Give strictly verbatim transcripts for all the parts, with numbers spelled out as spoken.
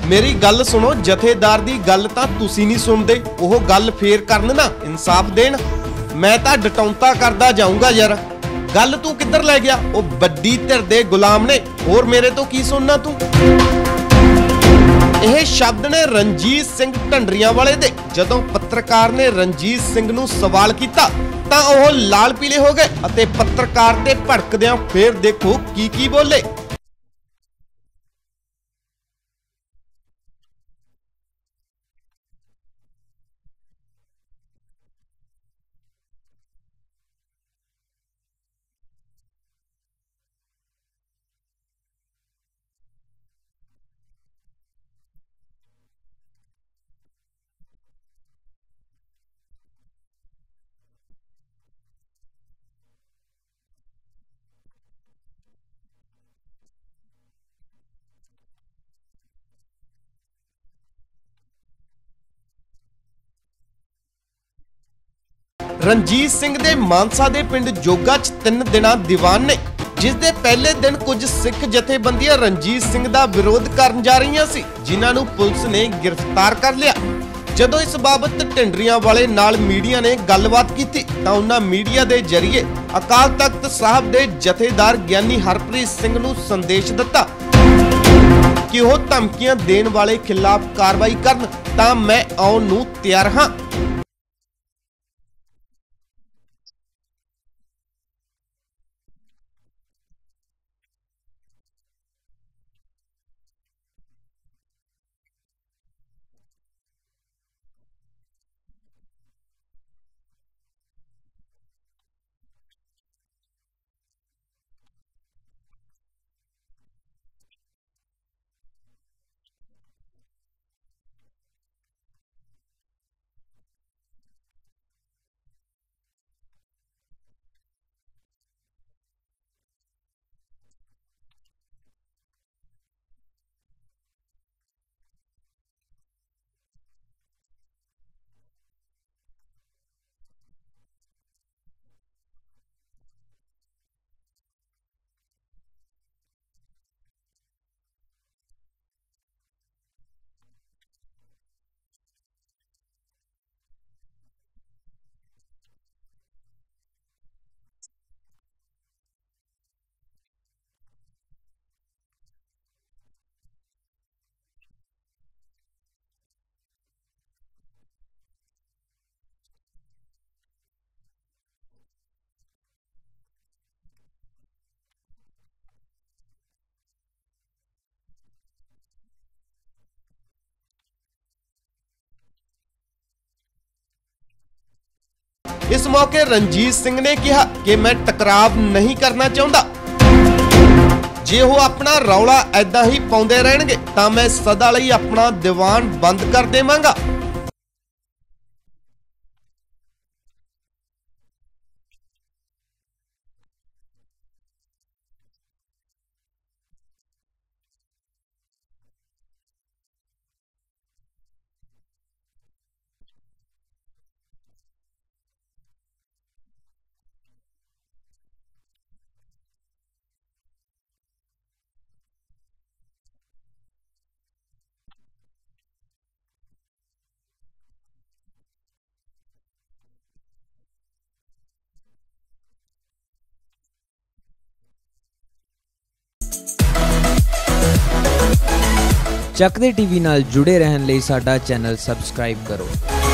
मेरी गल सुनो, जथेदार दी गल तां तुसी नहीं सुनदे, ओह गल फेर करन ना, इंसाफ देण। मैं तां डटाउंता करदा जाऊंगा यार। गल तू किधर लै गया? ओ बड्डी धिर दे गुलाम ने, होर मेरे तो की सुनना तू? ਇਹ शब्द ने रणजीत सिंह ਢੰਡਰੀਆਂ वाले दे। जदों पत्रकार ने रणजीत सिंह नूं सवाल कीता तां ओह लाल पीले हो गए अते पत्रकार ते भड़कदियां फेर देखो की की बोले। रणजीत सिंह दे मानसा दे पिंड जोगा च तीन दिनां दीवान ने, जिस दे पहले दिन कुछ सिख जथेबंदियां रणजीत सिंह दा विरोध करन जा रहीआं सी, जिन्हां नूं पुलिस ने गिरफ्तार कर लिया। जदों इस बाबत ਢੰਡਰੀਆਂ वाले नाल मीडिया ने गलबात की तां उन्हां मीडिया दे जरिए अकाल तख्त साहब दे जथेदार ज्ञानी हरप्रीत सिंह नूं संदेश दिता कि वह धमकियां देण वाले खिलाफ कार्रवाई करन तां मैं आउण नूं तैयार हां। इस मौके रणजीत सिंह ने कहा कि मैं टकराव नहीं करना चाहता, जे वो अपना रौला ऐदा ही पाउंदे रहणगे तां मैं सदा लई अपना दीवान बंद कर देवांगा। ਚੱਕਦੇ ਟੀਵੀ ਨਾਲ ਜੁੜੇ ਰਹਿਣ ਲਈ ਸਾਡਾ ਚੈਨਲ ਸਬਸਕ੍ਰਾਈਬ ਕਰੋ।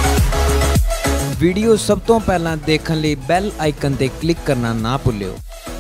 ਵੀਡੀਓ ਸਭ ਤੋਂ ਪਹਿਲਾਂ ਦੇਖਣ ਲਈ ਬੈਲ ਆਈਕਨ ਤੇ ਕਲਿੱਕ ਕਰਨਾ ਨਾ ਭੁੱਲਿਓ।